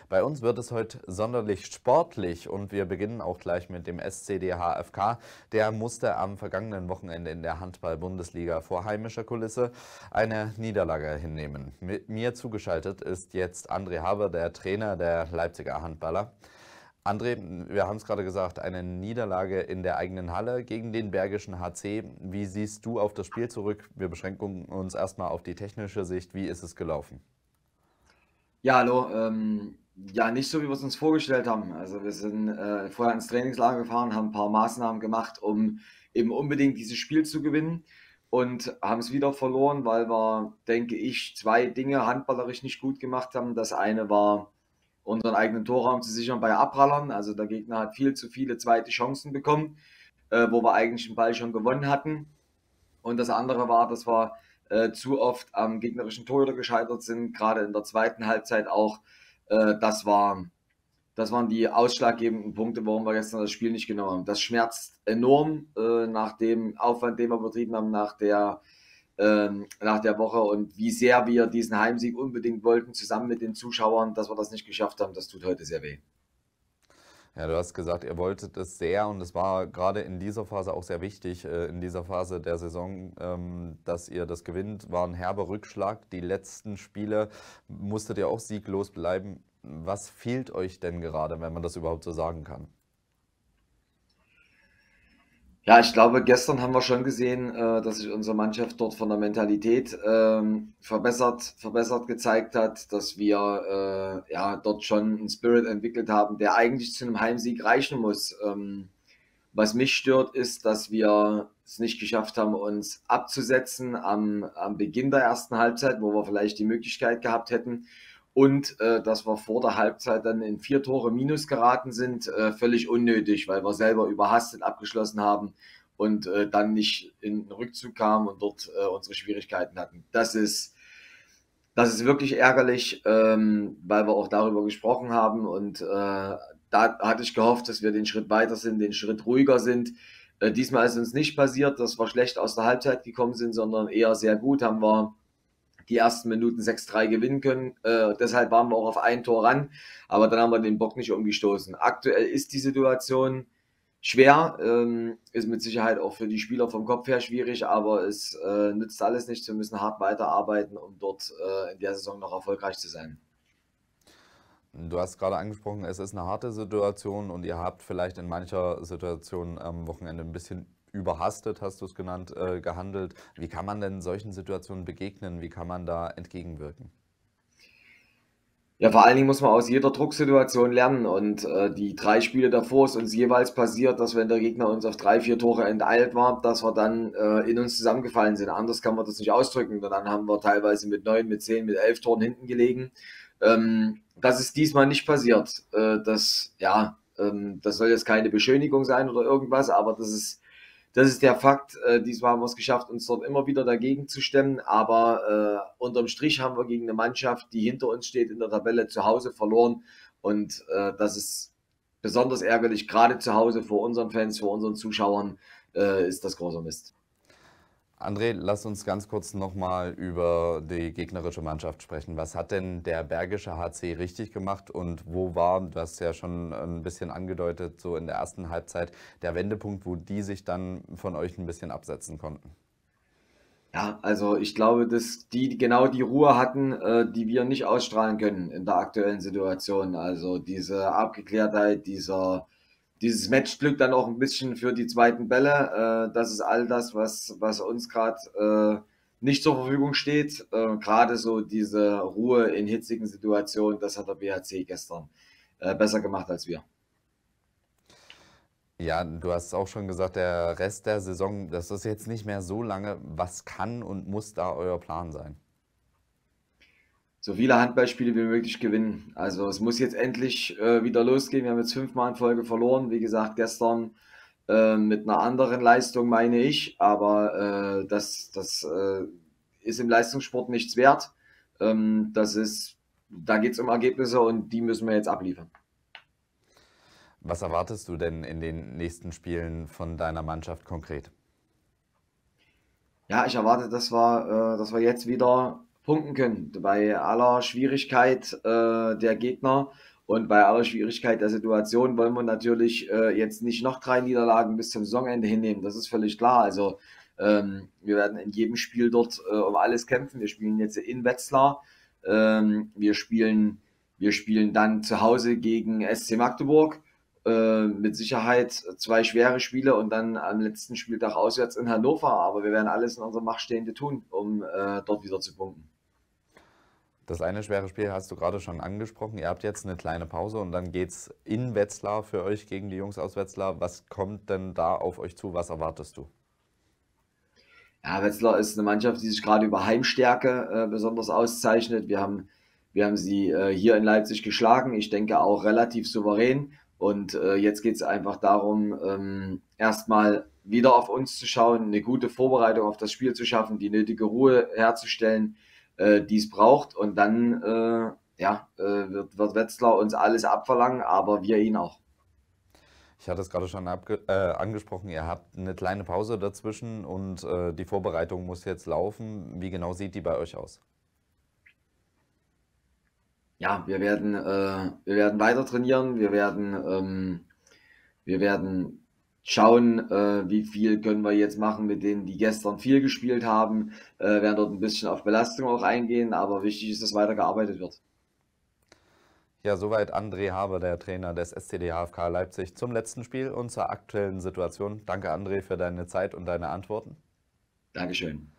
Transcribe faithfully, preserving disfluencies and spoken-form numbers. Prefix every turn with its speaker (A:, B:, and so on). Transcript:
A: Bei uns wird es heute sonderlich sportlich und wir beginnen auch gleich mit dem S C D H F K. Der musste am vergangenen Wochenende in der Handball-Bundesliga vor heimischer Kulisse eine Niederlage hinnehmen. Mit mir zugeschaltet ist jetzt André Haber, der Trainer der Leipziger Handballer. André, wir haben es gerade gesagt, eine Niederlage in der eigenen Halle gegen den Bergischen H C. Wie siehst du auf das Spiel zurück? Wir beschränken uns erstmal auf die technische Sicht. Wie ist es gelaufen?
B: Ja, hallo. Ähm, ja, nicht so, wie wir es uns vorgestellt haben. Also wir sind äh, vorher ins Trainingslager gefahren, haben ein paar Maßnahmen gemacht, um eben unbedingt dieses Spiel zu gewinnen und haben es wieder verloren, weil wir, denke ich, zwei Dinge handballerisch nicht gut gemacht haben. Das eine war, unseren eigenen Torraum zu sichern bei Abprallern. Also der Gegner hat viel zu viele zweite Chancen bekommen, äh, wo wir eigentlich den Ball schon gewonnen hatten. Und das andere war, dass wir äh, zu oft am gegnerischen Torhüter gescheitert sind, gerade in der zweiten Halbzeit auch. Äh, das, war, das waren die ausschlaggebenden Punkte, warum wir gestern das Spiel nicht genommen haben. Das schmerzt enorm äh, nach dem Aufwand, den wir betrieben haben, nach der, ähm, nach der Woche und wie sehr wir diesen Heimsieg unbedingt wollten, zusammen mit den Zuschauern, dass wir das nicht geschafft haben, das tut heute sehr weh.
A: Ja, du hast gesagt, ihr wolltet es sehr und es war gerade in dieser Phase auch sehr wichtig, äh, in dieser Phase der Saison, ähm, dass ihr das gewinnt, war ein herber Rückschlag. Die letzten Spiele musstet ihr auch sieglos bleiben. Was fehlt euch denn gerade, wenn man das überhaupt so sagen kann?
B: Ja, ich glaube, gestern haben wir schon gesehen, äh, dass sich unsere Mannschaft dort von der Mentalität ähm, verbessert, verbessert gezeigt hat, dass wir äh, ja dort schon einen Spirit entwickelt haben, der eigentlich zu einem Heimsieg reichen muss. Ähm, was mich stört, ist, dass wir es nicht geschafft haben, uns abzusetzen am, am Beginn der ersten Halbzeit, wo wir vielleicht die Möglichkeit gehabt hätten. Und äh, dass wir vor der Halbzeit dann in vier Tore minus geraten sind, äh, völlig unnötig, weil wir selber überhastet abgeschlossen haben und äh, dann nicht in den Rückzug kamen und dort äh, unsere Schwierigkeiten hatten. Das ist, das ist wirklich ärgerlich, ähm, weil wir auch darüber gesprochen haben und äh, da hatte ich gehofft, dass wir den Schritt weiter sind, den Schritt ruhiger sind. Äh, diesmal ist uns nicht passiert, dass wir schlecht aus der Halbzeit gekommen sind, sondern eher sehr gut haben wir die ersten Minuten sechs drei gewinnen können. Äh, deshalb waren wir auch auf ein Tor ran, aber dann haben wir den Bock nicht umgestoßen. Aktuell ist die Situation schwer, ähm, ist mit Sicherheit auch für die Spieler vom Kopf her schwierig, aber es äh, nützt alles nichts. Wir müssen hart weiterarbeiten, um dort äh, in der Saison noch erfolgreich zu sein.
A: Du hast gerade angesprochen, es ist eine harte Situation und ihr habt vielleicht in mancher Situation am Wochenende ein bisschen überhastet, hast du es genannt, äh, gehandelt. Wie kann man denn solchen Situationen begegnen? Wie kann man da entgegenwirken?
B: Ja, vor allen Dingen muss man aus jeder Drucksituation lernen und äh, die drei Spiele davor ist uns jeweils passiert, dass wenn der Gegner uns auf drei, vier Tore enteilt war, dass wir dann äh, in uns zusammengefallen sind. Anders kann man das nicht ausdrücken. Und dann haben wir teilweise mit neun, mit zehn, mit elf Toren hinten gelegen. Ähm, das ist diesmal nicht passiert. Äh, das, ja, ähm, das soll jetzt keine Beschönigung sein oder irgendwas, aber das ist das ist der Fakt. Äh, diesmal haben wir es geschafft, uns dort immer wieder dagegen zu stemmen. Aber äh, unterm Strich haben wir gegen eine Mannschaft, die hinter uns steht, in der Tabelle zu Hause verloren. Und äh, das ist besonders ärgerlich, gerade zu Hause vor unseren Fans, vor unseren Zuschauern, äh, ist das großer Mist.
A: André, lass uns ganz kurz nochmal über die gegnerische Mannschaft sprechen. Was hat denn der Bergische H C richtig gemacht und wo war, du hast ja schon ein bisschen angedeutet, so in der ersten Halbzeit der Wendepunkt, wo die sich dann von euch ein bisschen absetzen konnten?
B: Ja, also ich glaube, dass die genau die Ruhe hatten, äh, die wir nicht ausstrahlen können in der aktuellen Situation. Also diese Abgeklärtheit, dieser, dieses Matchglück dann auch ein bisschen für die zweiten Bälle. Äh, das ist all das, was, was uns gerade äh, nicht zur Verfügung steht. Äh, gerade so diese Ruhe in hitzigen Situationen, das hat der B H C gestern äh, besser gemacht als wir.
A: Ja, du hast auch schon gesagt, der Rest der Saison, das ist jetzt nicht mehr so lange. Was kann und muss da euer Plan sein?
B: So viele Handballspiele wie möglich gewinnen. Also es muss jetzt endlich äh, wieder losgehen. Wir haben jetzt fünfmal in Folge verloren. Wie gesagt, gestern äh, mit einer anderen Leistung, meine ich. Aber äh, das, das äh, ist im Leistungssport nichts wert. Ähm, das ist, da geht es um Ergebnisse und die müssen wir jetzt abliefern.
A: Was erwartest du denn in den nächsten Spielen von deiner Mannschaft konkret?
B: Ja, ich erwarte, dass wir, äh, dass wir jetzt wieder punkten können. Bei aller Schwierigkeit äh, der Gegner Und bei aller Schwierigkeit der Situation wollen wir natürlich äh, jetzt nicht noch drei Niederlagen bis zum Saisonende hinnehmen. Das ist völlig klar. Also ähm, wir werden in jedem Spiel dort äh, um alles kämpfen. Wir spielen jetzt in Wetzlar. Ähm, wir spielen, wir spielen dann zu Hause gegen S C Magdeburg. Äh, mit Sicherheit zwei schwere Spiele und dann am letzten Spieltag auswärts in Hannover. Aber wir werden alles in unserer Macht Stehende tun, um äh, dort wieder zu punkten.
A: Das eine schwere Spiel hast du gerade schon angesprochen. Ihr habt jetzt eine kleine Pause und dann geht es in Wetzlar für euch gegen die Jungs aus Wetzlar. Was kommt denn da auf euch zu? Was erwartest du?
B: Ja, Wetzlar ist eine Mannschaft, die sich gerade über Heimstärke äh, besonders auszeichnet. Wir haben, wir haben sie äh, hier in Leipzig geschlagen. Ich denke auch relativ souverän. Und äh, jetzt geht es einfach darum, ähm, erstmal wieder auf uns zu schauen, eine gute Vorbereitung auf das Spiel zu schaffen, die nötige Ruhe herzustellen, äh, die es braucht. Und dann äh, ja, äh, wird, wird Wetzlar uns alles abverlangen, aber wir ihn auch.
A: Ich hatte es gerade schon abge äh, angesprochen, ihr habt eine kleine Pause dazwischen und äh, die Vorbereitung muss jetzt laufen. Wie genau sieht die bei euch aus?
B: Ja, wir werden, äh, wir werden weiter trainieren, wir werden, ähm, wir werden schauen, äh, wie viel können wir jetzt machen mit denen, die gestern viel gespielt haben, äh, werden dort ein bisschen auf Belastung auch eingehen, aber wichtig ist, dass weiter gearbeitet wird.
A: Ja, soweit André Haber, der Trainer des S C D H F K Leipzig, zum letzten Spiel und zur aktuellen Situation. Danke, André, für deine Zeit und deine Antworten.
B: Dankeschön.